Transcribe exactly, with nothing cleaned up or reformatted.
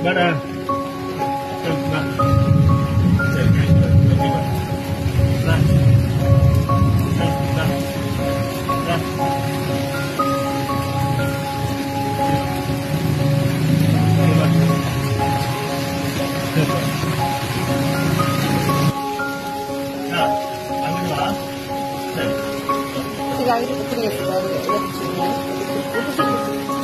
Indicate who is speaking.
Speaker 1: Bara. Nah. Nah. Nah. Nah. Nah, ambil lah.
Speaker 2: Tinggal itu kecil ya, sudah udah kecilnya. Itu sih